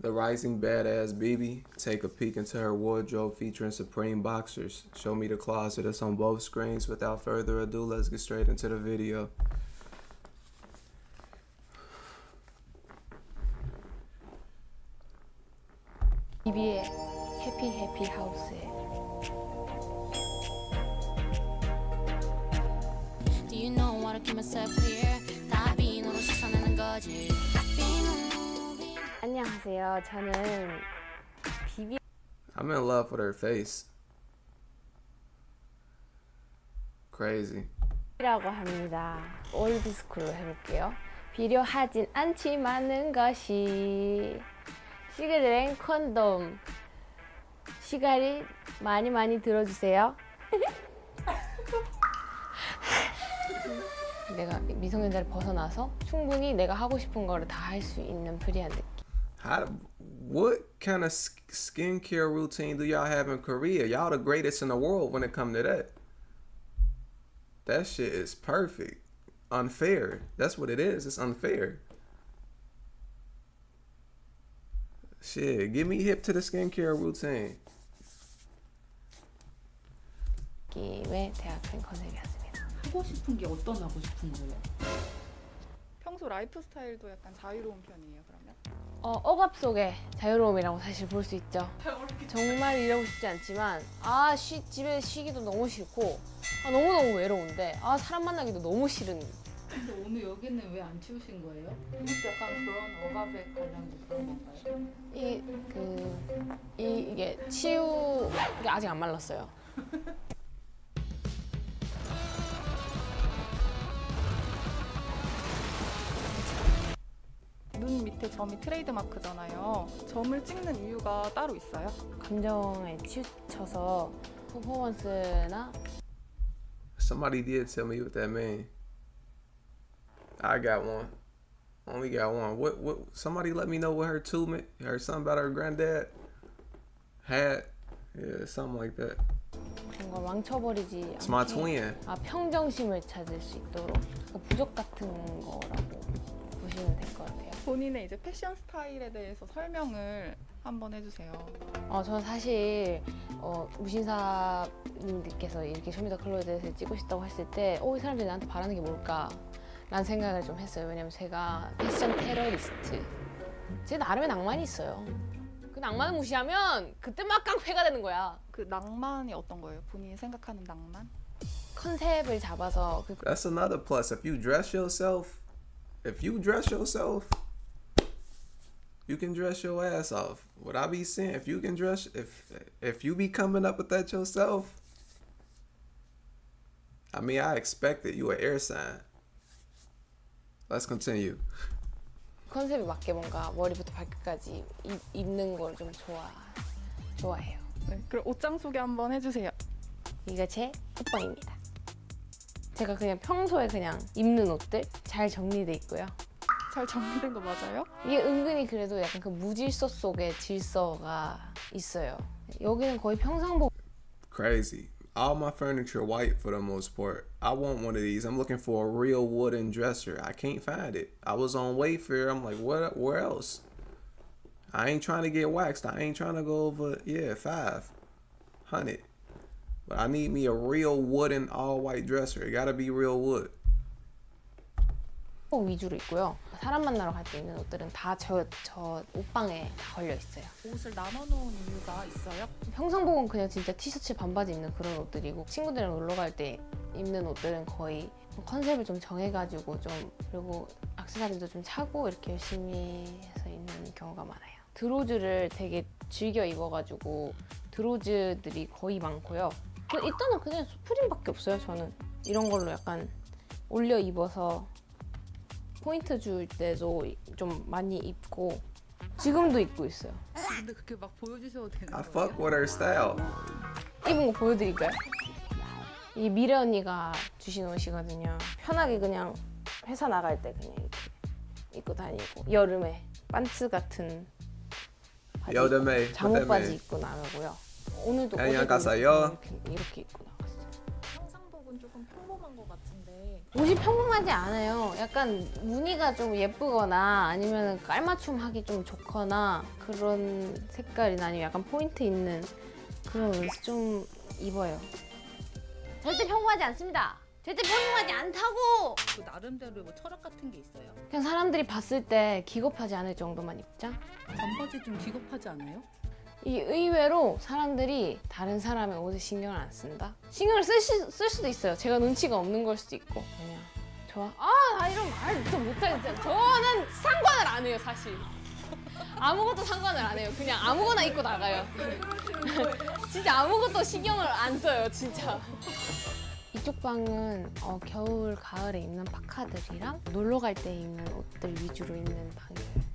The rising badass BB. Take a peek into her wardrobe featuring Supreme boxers. Show me the closet that's on both screens. Without further ado, let's get straight into the video. BB의 해피 하우스에 Do you know what I keep myself clear? 다 비누로 씻어내는 거지. 안녕하세요. 저는 BB I'm in love with her face. Crazy. 라고 합니다. 올드스쿨로 해볼게요. 필요하진 않지만은 것이 시그레ν 콘돔 시가리 많이 들어주세요. 내가 미성년자를 벗어나서 충분히 내가 하고 싶은 거를 다 할 수 있는 프리한 느낌. What kind of skincare routine do y'all have in Korea? Y'all the greatest in the world when it comes to that. That shit is perfect. Unfair. That's what it is. It's unfair. Shit, get me hip to the skincare routine. 느낌의 대학생 컨셉이었습니다. 하고 싶은 게 어떤 하고 싶은 거예요? 평소 라이프 스타일도 약간 자유로운 편이에요, 그러면? 억압 속의 자유로움이라고 사실 볼 수 있죠. 정말 이러고 싶지 않지만 집에 쉬기도 너무 싫고 너무너무 외로운데 사람 만나기도 너무 싫은. 근데 오늘 여기는 왜 안 치우신 거예요? 이것도 약간 그런 억압에 관련된 그런 건가요? 이게 치우가 아직 안 말랐어요. 눈 밑에 점이 트레이드 마크잖아요. 점을 찍는 이유가 따로 있어요? 감정에 치우쳐서 퍼포먼스나 Somebody did tell me what that mean. I got one. Only got one. What somebody let me know what her her something about her granddad had. Yeah, something like that. 그런 걸 망쳐버리지 It's my 않게 twin. 평정심을 찾을 수 있도록 부족 같은 거라고 보시면 될 것 같아요. 본인의 이제 패션 스타일에 대해서 설명을 한번 해주세요. 저는 사실 무신사님들께서 이렇게 쇼미더클로즈에서 찍고 싶다고 했을 때 이 사람들이 나한테 바라는 게 뭘까? 라는 생각을 좀 했어요. 왜냐면 제가 패션 테러리스트. 제 나름의 낭만이 있어요. 그 낭만을 무시하면 그때 막 깡패가 되는 거야. 그 낭만이 어떤 거예요? 본인이 생각하는 낭만? 컨셉을 잡아서 That's another plus. If you dress yourself, you can dress your ass off. What I be saying, if you can dress, if you be coming up with that yourself, I mean, I expect that you an air sign. Let's continue. 컨셉에 맞게 뭔가 머리부터 발끝까지 입는 걸 좀 좋아해요. 네, 그럼 옷장 소개 한번 해주세요. 이거 제 옷방입니다. 제가 그냥 평소에 그냥 입는 옷들 잘 정리돼 있고요. 잘 정리된 거 맞아요? 이게 은근히 그래도 약간 그 무질서 속에 질서가 있어요. 여기는 거의 평상복. Crazy. All my furniture white for the most part. I want one of these. I'm looking for a real wooden dresser. I can't find it. I was on Wayfair. I'm like, where else? I ain't trying to get waxed. I ain't trying to go over, $500. But I need me a real wooden all white dresser. It gotta be real wood. 위주로 있고요. 사람 만나러 갈 때 입는 옷들은 다 저 옷방에 다 걸려 있어요. 옷을 나눠놓은 이유가 있어요? 평상복은 그냥 진짜 티셔츠 반바지 입는 그런 옷들이고 친구들이랑 놀러 갈 때 입는 옷들은 거의 컨셉을 좀 정해가지고 그리고 액세서리도 좀 차고 이렇게 열심히 해서 입는 경우가 많아요. 드로즈를 되게 즐겨 입어가지고 드로즈들이 거의 많고요. 일단은 그냥 스프링밖에 없어요. 저는 이런 걸로 약간 올려 입어서 포인트 줄 때도 좀 많이 입고 지금도 입고 있어요. 근데 그렇게 막 보여주셔도 되는 I 거예요? fuck with her style. 입은 거 보여드릴까요? 이게 미래 언니가 주신 옷이거든요. 편하게 그냥 회사 나갈 때 그냥 이렇게 입고 다니고 여름에 반츠 같은 바지 여름에 잠옷 바지 입고 나가고요. 오늘도 안녕, 어제도 가사요. 이렇게 입고 나갔어요. 평상복은 옷은 조금 평범한 것 같은데 옷이 평범하지 않아요. 약간 무늬가 좀 예쁘거나 아니면 깔맞춤 하기 좀 좋거나 그런 색깔이나 아니면 약간 포인트 있는 그런 옷을 좀 입어요. 절대 평범하지 않습니다. 절대 평범하지 않다고! 그 나름대로 뭐 철학 같은 게 있어요? 그냥 사람들이 봤을 때 기겁하지 않을 정도만 입자. 반바지 좀 기겁하지 않아요? 이 의외로 사람들이 다른 사람의 옷에 신경을 안 쓴다? 신경을 쓸 수도 있어요. 제가 눈치가 없는 걸 수도 있고. 그냥 좋아. 나 이런 말 또 못하겠어요. 저는 상관을 안 해요, 사실. 아무것도 상관을 안 해요. 그냥 아무거나 입고 나가요. 진짜 아무것도 신경을 안 써요, 진짜. 이쪽 방은 겨울, 가을에 입는 파카들이랑 놀러 갈 때 입는 옷들 위주로 입는 방이에요.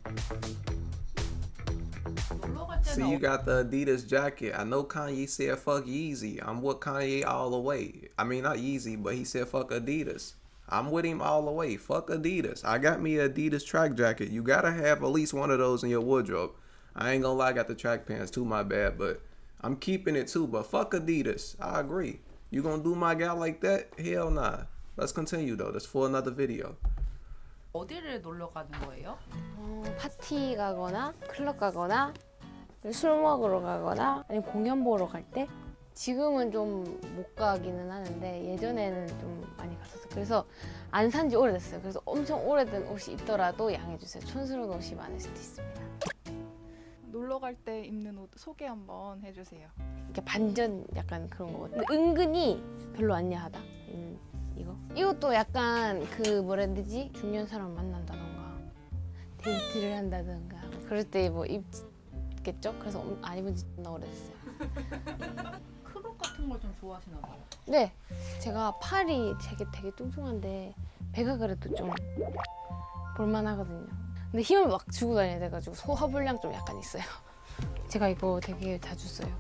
So you got the Adidas jacket. I know Kanye said fuck Yeezy. I'm with Kanye all the way. I mean, not Yeezy, but he said fuck Adidas. I'm with him all the way. Fuck Adidas. I got me an Adidas track jacket. You gotta have at least one of those in your wardrobe. I ain't gonna lie, I got the track pants too, my bad, but I'm keeping it too. But fuck Adidas. I agree. You gonna do my guy like that? Hell nah. Let's continue though. That's for another video. 어디를 놀러 가는 거예요? 파티 가거나 클럽 가거나 술 먹으러 가거나 아니면 공연 보러 갈 때 지금은 좀 못 가기는 하는데 예전에는 좀 많이 갔었어요. 그래서 안 산지 오래됐어요. 그래서 엄청 오래된 옷이 있더라도 양해주세요. 촌스러운 옷이 많을 수도 있습니다. 놀러 갈 때 입는 옷 소개 한번 해주세요. 이렇게 반전 약간 그런 거. 근데 은근히 별로 안 야하다. 이것도 약간 그 뭐라 해야 되지? 중년 사람 만난다던가 데이트를 한다던가 그럴 때 뭐 입겠죠? 그래서 안 입은 지 존나 오래됐어요. 크롭 같은 걸 좀 좋아하시나 봐요. 네, 제가 팔이 되게 뚱뚱한데 배가 그래도 좀 볼만하거든요. 근데 힘을 막 주고 다녀야 돼가지고 소화불량 좀 약간 있어요. 제가 이거 되게 자주 써요.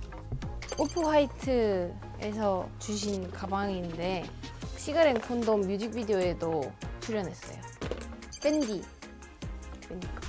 오프화이트에서 주신 가방인데 시가렌 콘돔 뮤직비디오에도 출연했어요. 밴디 거.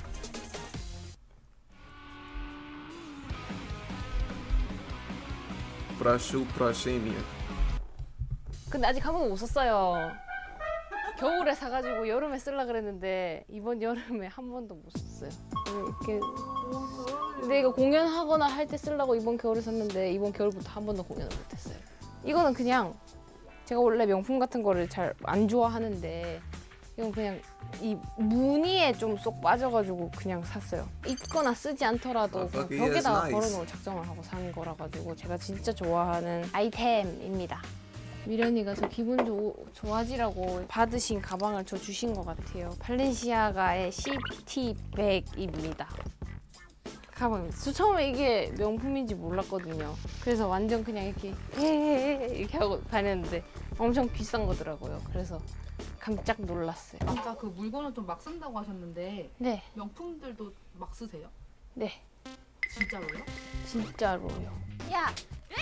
Proszę prosienia. 근데 아직 한 번도 못 썼어요. 겨울에 사가지고 여름에 쓰려고 그랬는데 이번 여름에 한 번도 못 썼어요. 이렇게 근데 이거 공연하거나 할 때 쓰려고 이번 겨울에 샀는데 이번 겨울부터 한 번도 공연을 못했어요. 이거는 그냥 제가 원래 명품 같은 거를 잘 안 좋아하는데 이건 그냥 이 무늬에 좀 쏙 빠져가지고 그냥 샀어요. 입거나 쓰지 않더라도 그냥 벽에다가 걸어놓을 작정을 하고 산 거라 가지고 제가 진짜 좋아하는 아이템입니다. 미련이가 저 기분 좋아지라고 받으신 가방을 저 주신 것 같아요. 발렌시아가의 CT 백입니다. 가방입니다. 저 처음에 이게 명품인지 몰랐거든요. 그래서 완전 그냥 이렇게 하고 다녔는데 엄청 비싼 거더라고요. 그래서 깜짝 놀랐어요. 아까 그 물건을 좀 막 쓴다고 하셨는데 네, 명품들도 막 쓰세요? 네, 진짜로요? 진짜로요. 야!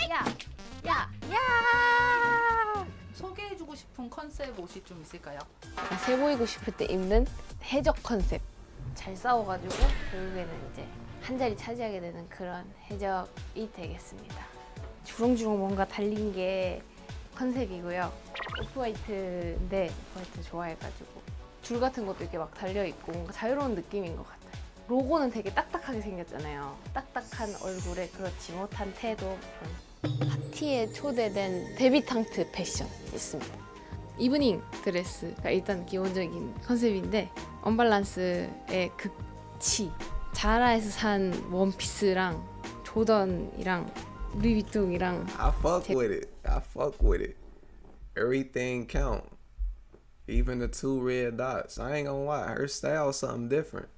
소개해주고 싶은 컨셉 옷이 좀 있을까요? 새 보이고 싶을 때 입는 해적 컨셉. 잘 싸워가지고 결국에는 이제 한 자리 차지하게 되는 그런 해적이 되겠습니다. 주렁주렁 뭔가 달린 게 컨셉이고요. 오프화이트인데 오프화이트 좋아해가지고 줄 같은 것도 이렇게 막 달려있고 뭔가 자유로운 느낌인 것 같아요. 로고는 되게 딱딱하게 생겼잖아요. 딱딱한 얼굴에 그렇지 못한 태도. 파티에 초대된 데뷔탕트 패션 있습니다. 이브닝 드레스가 일단 기본적인 컨셉인데 언밸런스의 극치. 자라에서 산 원피스랑 조던이랑 루이비통이랑 I fuck with it. I fuck with it. Everything count. Even the 2 red dots. I ain't gonna lie. Her style's something different.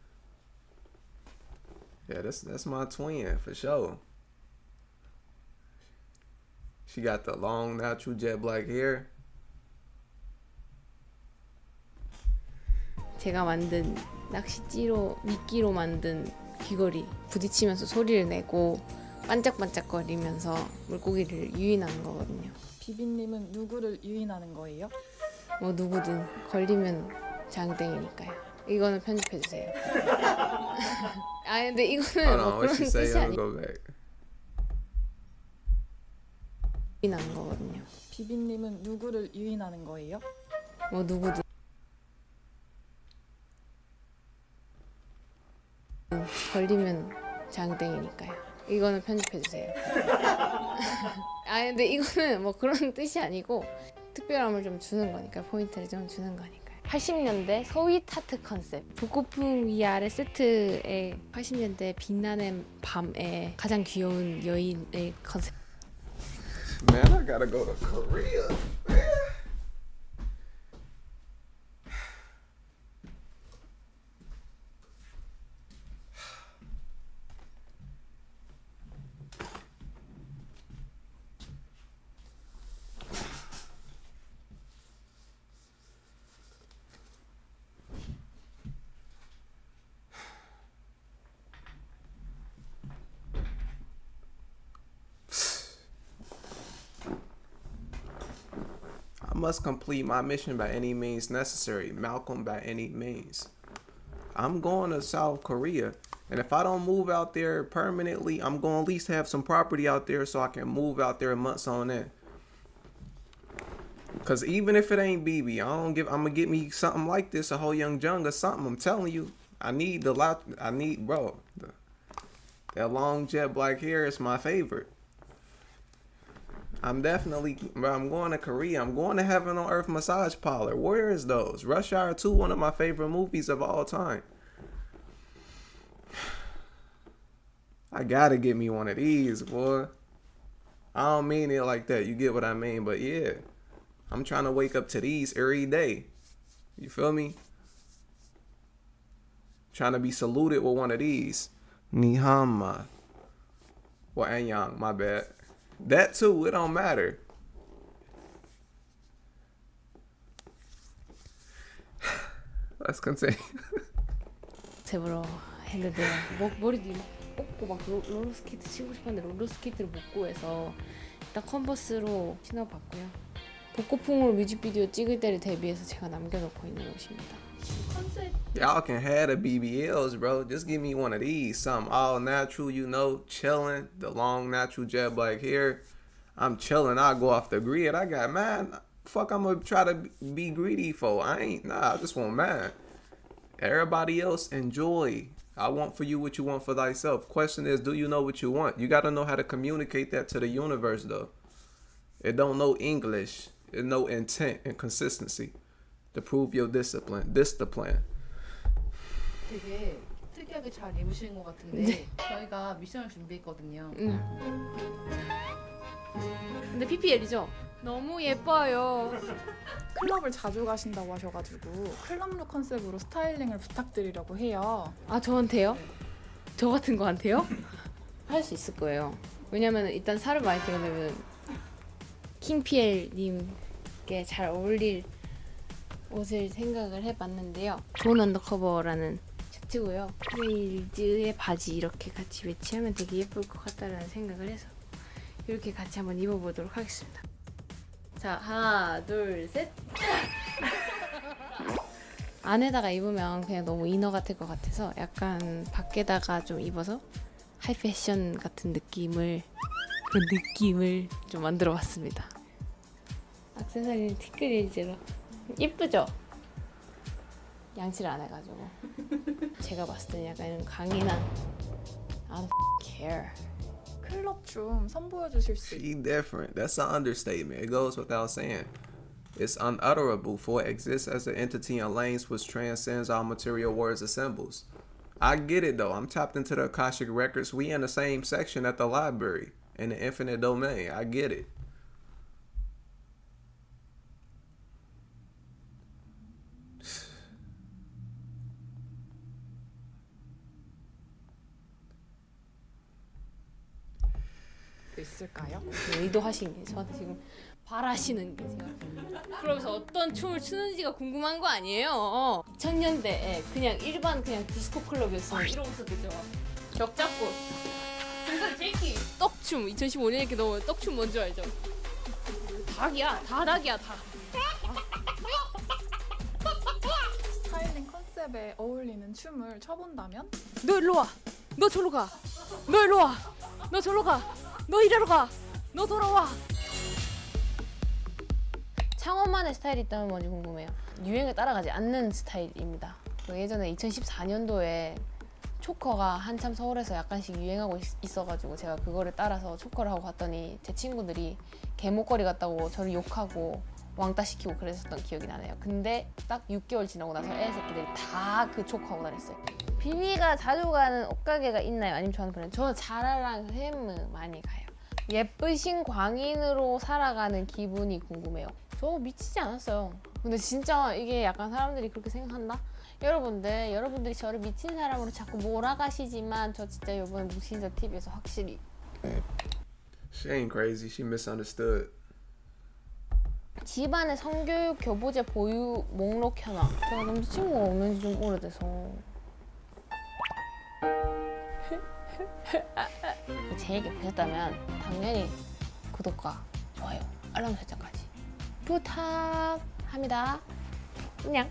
Yeah, that's my twin for sure. She got the long natural jet black hair. 제가 만든 낚시찌로 미끼로 만든 귀걸이 부딪히면서 소리를 내고 반짝반짝거리면서 물고기를 유인하는 거거든요. 비비님은 누구를 유인하는 거예요? 뭐 누구든 걸리면 장땡이니까요. 이거는 편집해 주세요. 아 근데 이거는 Hold 뭐 on, what 그런 she say? 뜻이 I'm 아니. gonna go back. 나는 거거든요. 비비님은 누구를 유인하는 거예요? 뭐 누구든 걸리면 장땡이니까요. 이거는 편집해주세요. 아 근데 이거는 뭐 그런 뜻이 아니고 특별함을 좀 주는 거니까 포인트를 좀 주는 거니까. 80년대 서윗 하트 컨셉 북고풍 위아래 세트의 80년대 빛나는 밤의 가장 귀여운 여인의 컨셉. Man, I gotta go to Korea. Man. I must complete my mission by any means necessary. Malcolm by any means. I'm going to South Korea. And if I don't move out there permanently, I'm going to at least have some property out there so I can move out there months on end. Because even if it ain't BB, I'm going to get me something like this, a whole Young Jung or something. I'm telling you, bro. That long jet black hair is my favorite. I'm going to Korea. I'm going to Heaven on Earth Massage Parlor. Where is those? Rush Hour 2, one of my favorite movies of all time. I gotta get me one of these, boy. I don't mean it like that. You get what I mean? But yeah, I'm trying to wake up to these every day. You feel me? Trying to be saluted with one of these. Nihama. Well, Anyang, my bad. That too, it don't matter. Let's continue. 제보러 했는데 머리도 뽑고 막 롤러스케이트 치고 싶었는데 롤러스케이트를 못 구해서 일단 컨버스로 신어봤고요. 복고풍으로 뮤직비디오 찍을 때를 대비해서 제가 남겨놓고 있는 옷입니다. 컨셉 Y'all can have the BBLs, bro. Just give me one of these. Something all natural, you know, chilling. The long natural jet black hair. I'm chilling. I go off the grid. I got mine. Fuck, I'm gonna try to be greedy for. I just want mine. Everybody else enjoy. I want for you what you want for thyself. Question is, do you know what you want? You gotta know how to communicate that to the universe, though. It don't know English. It know intent and consistency to prove your discipline. 되게 특이하게 잘 입으시는 것 같은데 저희가 미션을 준비했거든요. 근데 PPL이죠? 너무 예뻐요. 클럽을 자주 가신다고 하셔가지고 클럽룩 컨셉으로 스타일링을 부탁드리려고 해요. 아 저한테요? 저 같은 거한테요? 할 수 있을 거예요. 왜냐면 일단 살을 많이 찌려면 킹피엘님께 잘 어울릴 옷을 생각을 해봤는데요. 존 언더커버라는 셔츠고요. 프레일즈의 바지 이렇게 같이 매치하면 되게 예쁠 것 같다라는 생각을 해서 이렇게 같이 한번 입어보도록 하겠습니다. 자, 하나, 둘, 셋. 안에다가 입으면 그냥 너무 이너 같을 것 같아서 약간 밖에다가 좀 입어서 하이 패션 같은 느낌을 좀 만들어봤습니다. 액세서리는 티끌일지로 예쁘죠? 양치를 안 해가지고 제가 봤을 때는 약간 강인한 I don't care. 클럽 좀 선보여주실 수 She different. That's an understatement. It goes without saying. It's unutterable, for it exists as an entity in lanes which transcends all material words and symbols. I get it though. I'm tapped into the Akashic records. We in the same section at the library in the infinite domain. I get it. 있을까요? 의도하신 게 저한테 지금 바라시는 게 지금 그러면서 어떤 춤을 추는지가 궁금한 거 아니에요? 2000년대에 그냥 일반 그냥 디스코 클럽이었으면 이러고 있었겠죠. 벽 잡고 근데 제키 떡춤 2015년에 이렇게 너무 떡춤 뭔지 알죠? 닭이야 다 닭이야 다. 스타일링 컨셉에 어울리는 춤을 춰본다면? 너 일로 와. 너 저로 가. 너 일로 와. 너 저로 가. 너 이리로 가. 너 돌아와. 상어만의 스타일이 있다면 뭔지 궁금해요. 유행을 따라가지 않는 스타일입니다. 예전에 2014년도에 초커가 한참 서울에서 약간씩 유행하고 있어가지고 제가 그거를 따라서 초커를 하고 갔더니 제 친구들이 개목걸이 같다고 저를 욕하고 왕따 시키고 그랬었던 기억이 나네요. 근데 딱 6개월 지나고 나서 애 새끼들이 다 그 초커하고 다녔어요. 비비가 자주 가는 옷가게가 있나요? 아니면 저는 그냥 저는 자라랑 햄 많이 가요. 예쁘신 광인으로 살아가는 기분이 궁금해요. 저 미치지 않았어요. 근데 진짜 이게 약간 사람들이 그렇게 생각한다? 여러분들이 저를 미친 사람으로 자꾸 몰아가시지만 저 진짜 이번에 무신사 TV에서 확실히 She ain't crazy. She misunderstood. 집안에 성교육 교보제 보유 목록 켜놔. 제가 남자친구가 없는 지 좀 오래돼서 제 얘기 보셨다면 당연히 구독과 좋아요, 알람 설정까지 부탁합니다. 그냥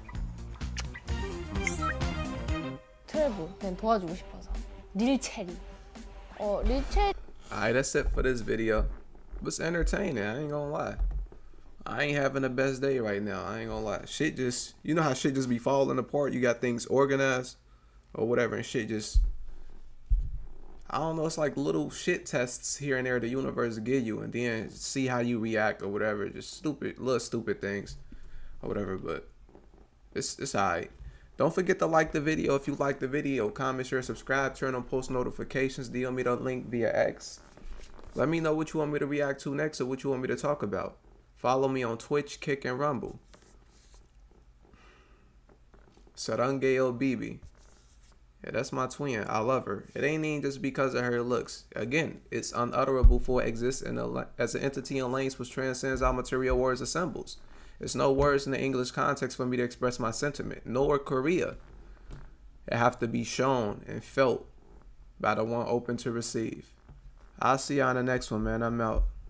12 그냥 도와주고 싶어서. 릴체리. 릴체리. Alright, that's it for this video. It's entertaining, I ain't gonna lie. I ain't having the best day right now, I ain't gonna lie. Shit just, you know how shit just be falling apart? You got things organized or whatever and shit just, I don't know, it's like little shit tests here and there the universe give you and then see how you react or whatever. Just little stupid things or whatever, but it's alright. Don't forget to like the video if you like the video. Comment, share, subscribe, turn on post notifications, DM me the link via X. Let me know what you want me to react to next or what you want me to talk about. Follow me on Twitch, Kick, and Rumble. Sarangeo Bibi. Yeah, that's my twin. I love her. It ain't even just because of her looks. Again, it's unutterable for it exists as an entity in lanes which transcends all material words or symbols. There's no words in the English context for me to express my sentiment, nor Korea. It have to be shown and felt by the one open to receive. I'll see you on the next one, man. I'm out.